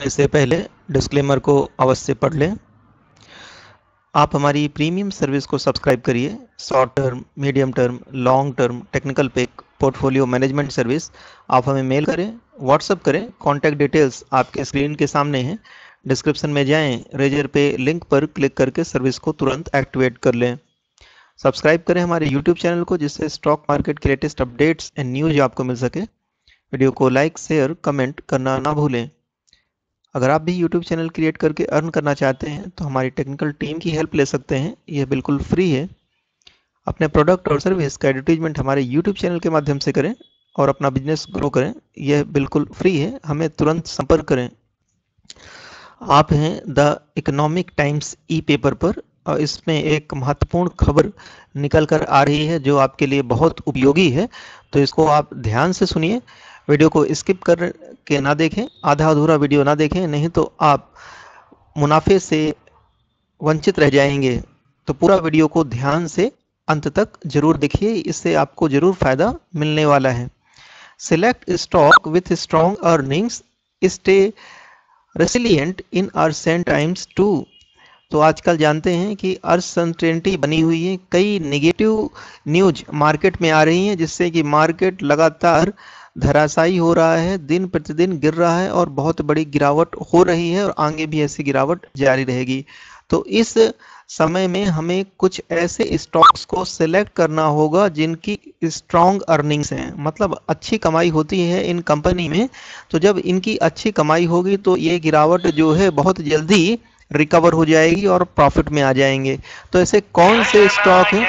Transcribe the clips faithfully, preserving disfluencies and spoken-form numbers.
इससे पहले डिस्क्लेमर को अवश्य पढ़ लें। आप हमारी प्रीमियम सर्विस को सब्सक्राइब करिए। Short term, medium term, long term, technical pick, portfolio management service आप हमें मेल करें, व्हाट्सअप करें। कॉन्टैक्ट डिटेल्स आपके स्क्रीन के सामने हैं। डिस्क्रिप्शन में जाएं, रेजर पे लिंक पर क्लिक करके सर्विस को तुरंत एक्टिवेट कर लें। सब्सक्राइब करें हमारे यूट्यूब चैनल को, जिससे स्टॉक मार्केट के लेटेस्ट अपडेट्स एंड न्यूज आपको मिल सके। वीडियो को लाइक, शेयर, कमेंट करना ना भूलें। अगर आप भी यूट्यूब चैनल क्रिएट करके अर्न करना चाहते हैं तो हमारी टेक्निकल टीम की हेल्प ले सकते हैं। यह बिल्कुल फ्री है। अपने प्रोडक्ट और सर्विस का एडवर्टीजमेंट हमारे यूट्यूब चैनल के माध्यम से करें और अपना बिजनेस ग्रो करें। यह बिल्कुल फ्री है। हमें तुरंत संपर्क करें। आप हैं the Economic Times e paper पर और इसमें एक महत्वपूर्ण खबर निकल कर आ रही है जो आपके लिए बहुत उपयोगी है, तो इसको आप ध्यान से सुनिए। वीडियो को स्किप कर के ना देखें, आधा अधूरा वीडियो ना देखें, नहीं तो आप मुनाफे से वंचित रह जाएंगे। तो पूरा वीडियो को ध्यान से अंत तक जरूर देखिए, इससे आपको जरूर फायदा मिलने वाला है। Select stock with strong earnings, stay resilient in uncertain times too. तो आजकल जानते हैं कि अनसर्टेनिटी बनी हुई है, कई नेगेटिव न्यूज मार्केट में आ रही हैं, जिससे कि मार्केट लगातार धराशायी हो रहा है, दिन प्रतिदिन गिर रहा है और बहुत बड़ी गिरावट हो रही है और आगे भी ऐसी गिरावट जारी रहेगी। तो इस समय में हमें कुछ ऐसे स्टॉक्स को सिलेक्ट करना होगा जिनकी स्ट्रॉन्ग अर्निंग्स हैं, मतलब अच्छी कमाई होती है इन कंपनी में। तो जब इनकी अच्छी कमाई होगी तो ये गिरावट जो है बहुत जल्दी रिकवर हो जाएगी और प्रॉफिट में आ जाएंगे। तो ऐसे कौन से स्टॉक हैं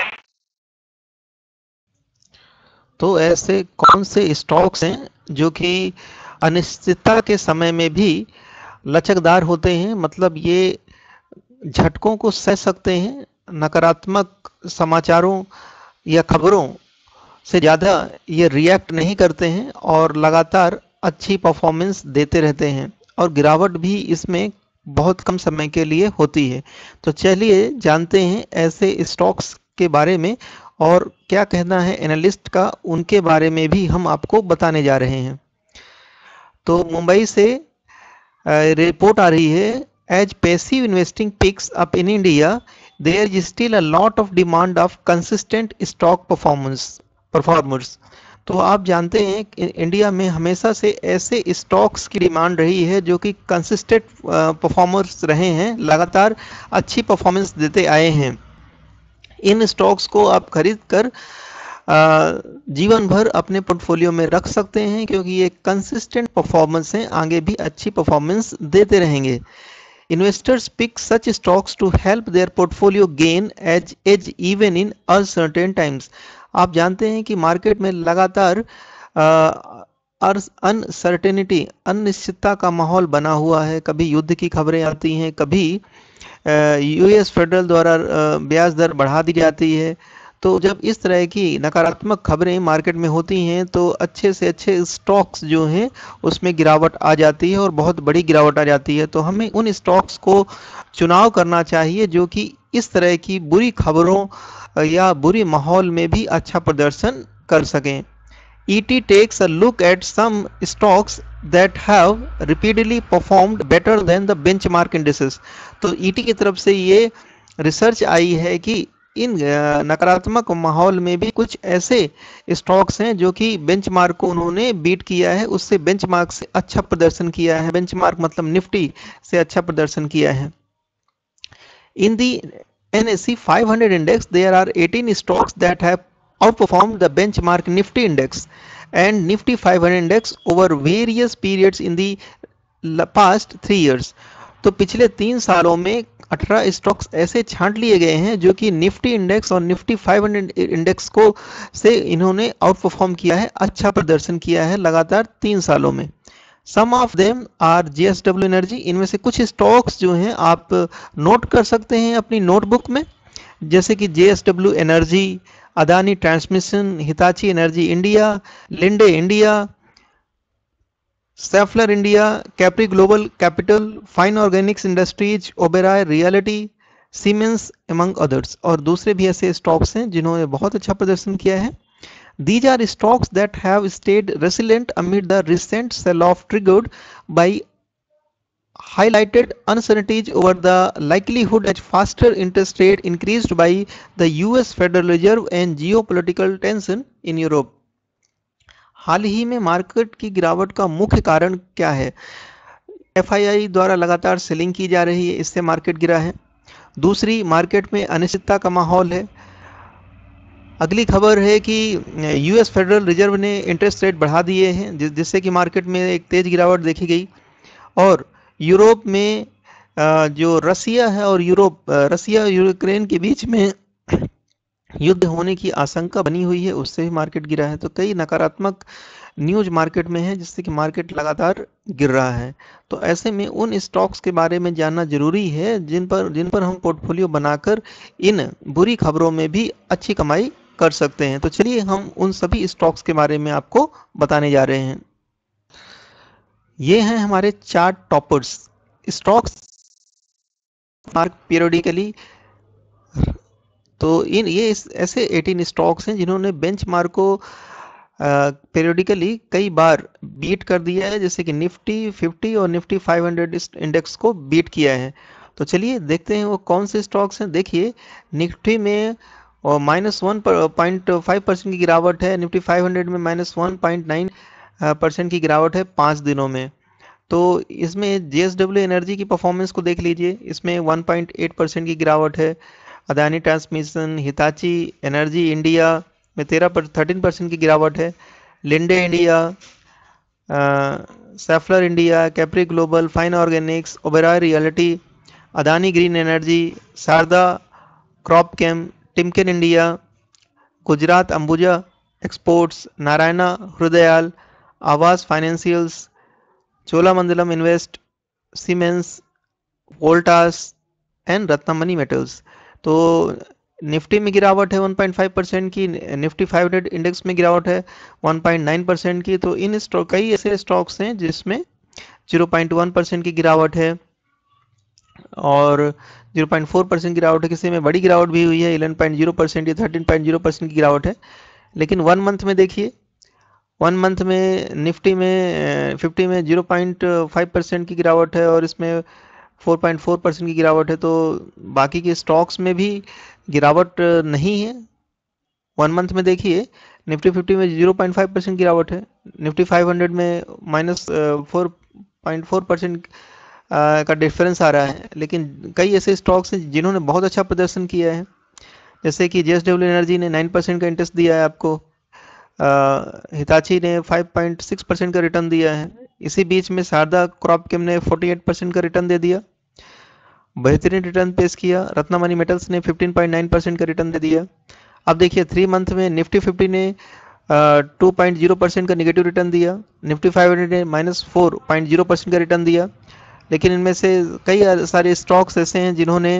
तो ऐसे कौन से स्टॉक्स हैं जो कि अनिश्चितता के समय में भी लचकदार होते हैं, मतलब ये झटकों को सह सकते हैं, नकारात्मक समाचारों या खबरों से ज़्यादा ये रिएक्ट नहीं करते हैं और लगातार अच्छी परफॉर्मेंस देते रहते हैं और गिरावट भी इसमें बहुत कम समय के लिए होती है। तो चलिए जानते हैं ऐसे स्टॉक्स के बारे में और क्या कहना है एनालिस्ट का, उनके बारे में भी हम आपको बताने जा रहे हैं। तो मुंबई से रिपोर्ट आ रही है, as passive investing picks up in India there is still a lot of demand of consistent stock performance performers. तो आप जानते हैं कि इंडिया में हमेशा से ऐसे स्टॉक्स की डिमांड रही है जो कि कंसिस्टेंट परफॉर्मर्स रहे हैं, लगातार अच्छी परफॉर्मेंस देते आए हैं। इन स्टॉक्स को आप खरीद कर जीवन भर अपने पोर्टफोलियो में रख सकते हैं, क्योंकि ये कंसिस्टेंट परफॉर्मेंस हैं, आगे भी अच्छी परफॉर्मेंस देते रहेंगे। Investors pick such stocks to help their portfolio gain edge, edge even in uncertain times. आप जानते हैं कि मार्केट में लगातार अनसर्टेनिटी, अनिश्चितता का माहौल बना हुआ है। कभी युद्ध की खबरें आती हैं, कभी यूएस फेडरल द्वारा ब्याज दर बढ़ा दी जाती है। तो जब इस तरह की नकारात्मक खबरें मार्केट में होती हैं तो अच्छे से अच्छे स्टॉक्स जो हैं उसमें गिरावट आ जाती है और बहुत बड़ी गिरावट आ जाती है। तो हमें उन स्टॉक्स को चुनाव करना चाहिए जो कि इस तरह की बुरी खबरों या बुरी माहौल में भी अच्छा प्रदर्शन कर सकें। E T takes a look at some stocks that have repeatedly performed better than the benchmark indices. तो E T की तरफ से ये रिसर्च आई है कि इन नकारात्मक माहौल में भी कुछ ऐसे स्टॉक्स हैं जो कि बेंचमार्क को उन्होंने बीट किया है, उससे बेंचमार्क से अच्छा प्रदर्शन किया है। बेंचमार्क मतलब निफ्टी से अच्छा प्रदर्शन किया है। इन दी N S E five hundred index there are eighteen stocks that have outperformed the benchmark Nifty index and Nifty five hundred index over various periods in the past three years. तो पिछले तीन सालों में अठारह स्टॉक्स ऐसे छांट लिए गए हैं जो कि निफ्टी इंडेक्स और निफ्टी पाँच सौ इंडेक्स को से इन्होंने आउट परफॉर्म किया है, अच्छा प्रदर्शन किया है लगातार तीन सालों में। Some of them are J S W energy. इनमें से कुछ स्टॉक्स जो हैं आप नोट कर सकते हैं अपनी नोटबुक में, जैसे कि J S W energy, Adani transmission, Hitachi energy India, Linde India, Schaeffler India, Capri global capital, fine organics industries, Oberoi realty, Siemens among others. और दूसरे भी ऐसे स्टॉक्स हैं जिन्होंने बहुत अच्छा प्रदर्शन किया है। These are stocks that have stayed resilient amid the recent sell-off triggered by highlighted uncertainties over the likelihood that faster interest rate increased by the U S Federal Reserve and geopolitical tension in Europe. हाल ही में market की गिरावट का मुख्य कारण क्या है? F I आई द्वारा लगातार सेलिंग की जा रही है, इससे मार्केट गिरा है। दूसरी, मार्केट में अनिश्चितता का माहौल है। अगली खबर है कि यूएस फेडरल रिजर्व ने इंटरेस्ट रेट बढ़ा दिए हैं, जिस जिससे कि मार्केट में एक तेज गिरावट देखी गई। और यूरोप में जो रसिया है और यूरोप रसिया यूक्रेन के बीच में युद्ध होने की आशंका बनी हुई है, उससे भी मार्केट गिरा है। तो कई नकारात्मक न्यूज मार्केट में है, जिससे कि मार्केट लगातार गिर रहा है। तो ऐसे में उन स्टॉक्स के बारे में जानना जरूरी है जिन पर जिन पर हम पोर्टफोलियो बनाकर इन बुरी खबरों में भी अच्छी कमाई कर सकते हैं। तो चलिए हम उन सभी स्टॉक्स के बारे में आपको बताने जा रहे हैं। ये हैं हमारे chart toppers stocks mark periodically. तो इन ये इस, ऐसे अठारह स्टॉक्स हैं जिन्होंने बेंचमार्क को पीरियडिकली कई बार बीट कर दिया है, जैसे कि निफ्टी फिफ्टी और निफ्टी फाइव हंड्रेड इंडेक्स को बीट किया है। तो चलिए देखते हैं वो कौन से स्टॉक्स हैं। देखिए, निफ्टी में और minus one point five percent की गिरावट है, निफ्टी फाइव हंड्रेड में minus one point nine percent की गिरावट है पाँच दिनों में। तो इसमें जे एस डब्ल्यू एनर्जी की परफॉर्मेंस को देख लीजिए, इसमें वन पॉइंट एट परसेंट की गिरावट है। Adani transmission, Hitachi energy India में तेरह पर थर्टीन परसेंट की गिरावट है। Linde India, Schaeffler India, Capri global, fine organics, Oberoi realty, Adani green energy, Sharda cropchem, Timken India, Gujarat Ambuja exports, Narayana Hrudayalaya, Aavas financials, Cholamandalam invest, Siemens, Voltas and Ratnamani metals. तो निफ्टी में गिरावट है वन पॉइंट फाइव परसेंट की, निफ्टी फाइव हंड्रेड इंडेक्स में गिरावट है वन पॉइंट नाइन परसेंट की। तो इन स्टॉक कई ऐसे स्टॉक्स हैं जिसमें ज़ीरो पॉइंट वन परसेंट की गिरावट है और ज़ीरो पॉइंट फोर परसेंट गिरावट है। किसी में बड़ी गिरावट भी हुई है, इलेवन पॉइंट ज़ीरो परसेंट या थर्टीन पॉइंट ज़ीरो परसेंट की गिरावट है। लेकिन वन मंथ में देखिए, वन मंथ में निफ्टी में फिफ्टी में ज़ीरो पॉइंट फाइव परसेंट की गिरावट है और इसमें फोर पॉइंट फोर परसेंट की गिरावट है। तो बाकी के स्टॉक्स में भी गिरावट नहीं है। वन मंथ में देखिए, निफ्टी फिफ्टी में ज़ीरो पॉइंट फाइव परसेंट गिरावट है, निफ्टी फाइव हंड्रेड में minus four point four percent का डिफरेंस आ रहा है। लेकिन कई ऐसे स्टॉक्स हैं जिन्होंने बहुत अच्छा प्रदर्शन किया है, जैसे कि जे एस डब्ल्यू एनर्जी ने नाइन परसेंट का इंटरेस्ट दिया है आपको, हिताची ने फाइव पॉइंट सिक्स परसेंट का रिटर्न दिया है। इसी बीच में शारदा क्रॉपकेम ने फोर्टी एट परसेंट का रिटर्न दे दिया, बेहतरीन रिटर्न पेश किया। रत्नमणि मेटल्स ने फिफ्टीन पॉइंट नाइन परसेंट का रिटर्न दे दिया। अब देखिए, थ्री मंथ में निफ्टी फिफ्टी ने टू पॉइंट ज़ीरो परसेंट का निगेटिव रिटर्न दिया, निफ्टी फाइव हंड्रेड ने minus four point zero percent का रिटर्न दिया। लेकिन इनमें से कई सारे स्टॉक्स ऐसे हैं जिन्होंने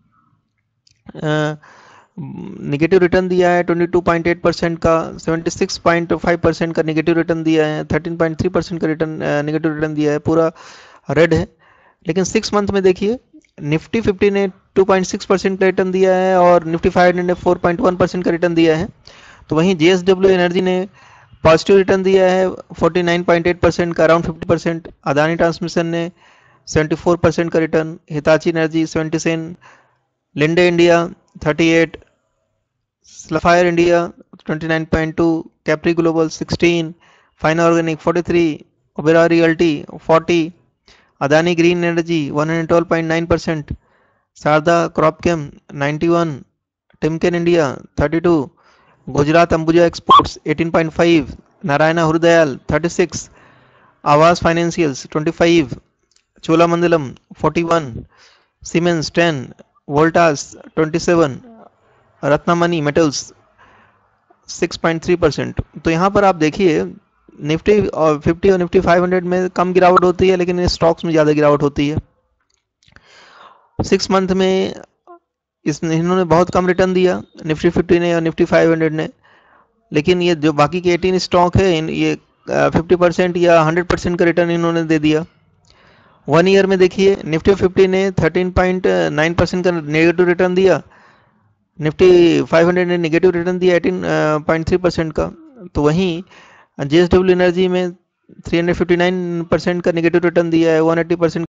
निगेटिव रिटर्न दिया है twenty two point eight percent का, seventy six point five percent का निगेटिव रिटर्न दिया है, थर्टीन पॉइंट थ्री परसेंट का रिटर्न निगेटिव रिटर्न दिया है, पूरा रेड है। लेकिन सिक्स मंथ में देखिए, निफ्टी फिफ्टी ने टू पॉइंट सिक्स परसेंट का रिटर्न दिया है और निफ्टी फाइव हंड्रेड ने फोर पॉइंट वन परसेंट का रिटर्न दिया है। तो वहीं जे एस डब्ल्यू एनर्जी ने पॉजिटिव रिटर्न दिया है forty nine point eight percent का, around fifty percent. Adani Transmission ने सेवेंटी फोर परसेंट का return, Hitachi Energy seventy seven, Linde India thirty eight, Sapphire India twenty nine point to, Capri Global sixteen, Fine Organic forty three, Oberoi Realty forty, Adani green Energy one hundred twelve point nine percent, Sharda Cropchem ninety one, Timken India thirty two, Gujarat Ambuja Exports eighteen point five, Narayana Hrudayalaya thirty six, Aavas Financials twenty five, Cholamandalam forty one, Siemens ten, Voltas twenty seven, Ratnamani Metals six point three percent. तो यहाँ पर आप देखिए, Nifty और fifty और Nifty five hundred में कम गिरावट होती है, लेकिन स्टॉक्स में ज़्यादा गिरावट होती है। सिक्स मंथ में इस इन्होंने बहुत कम रिटर्न दिया, निफ्टी फिफ्टी ने और निफ्टी फाइव हंड्रेड ने। लेकिन ये जो बाकी के एटीन स्टॉक है, ये फिफ्टी परसेंट या हंड्रेड परसेंट का रिटर्न इन्होंने दे दिया। वन ईयर में देखिए, निफ्टी फिफ्टी ने थर्टीन पॉइंट नाइन परसेंट का नेगेटिव रिटर्न दिया, निफ्टी फाइव हंड्रेड ने नेगेटिव रिटर्न दिया एटीन पॉइंट थ्री परसेंट का। तो वहीं जे एस डब्ल्यू एनर्जी में three hundred fifty nine percent का नेगेटिव रिटर्न दिया है, वन एटी परसेंट